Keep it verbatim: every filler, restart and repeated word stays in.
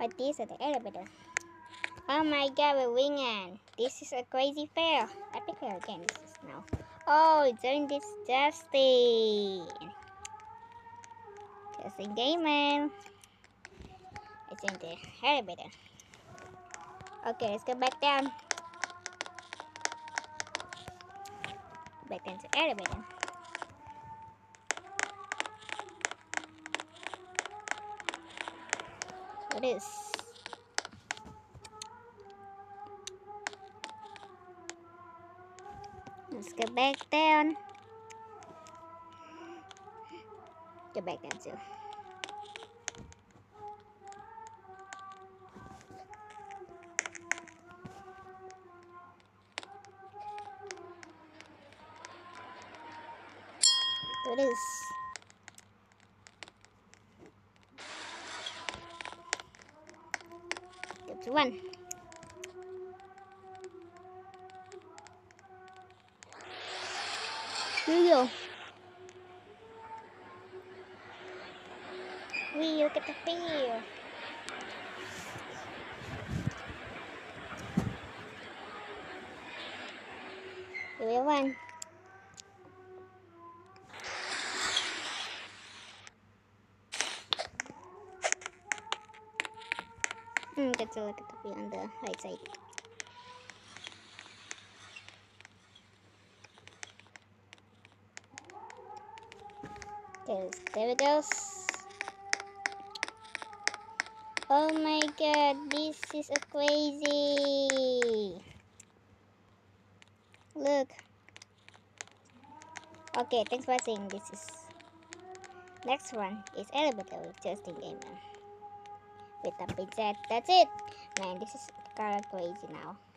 But this is the elevator. Oh my god, we're winning. This is a crazy fail. Epic fail again. This is now. Oh, it's doing this Justin. Justin game, man. It's in the elevator. Okay, let's go back down. Back down to the elevator. What is? Let's go back down. Go back down too. What is? Go to one. Here we go. We look at the fear. Here we one. Hmm, get to look at the fear on the right side. Okay, there it goes. Oh my god, this is a crazy. Look. Okay, thanks for watching. This is next one is elevator with Justin Gamer. With that being said, that's it. Man, this is kinda crazy now.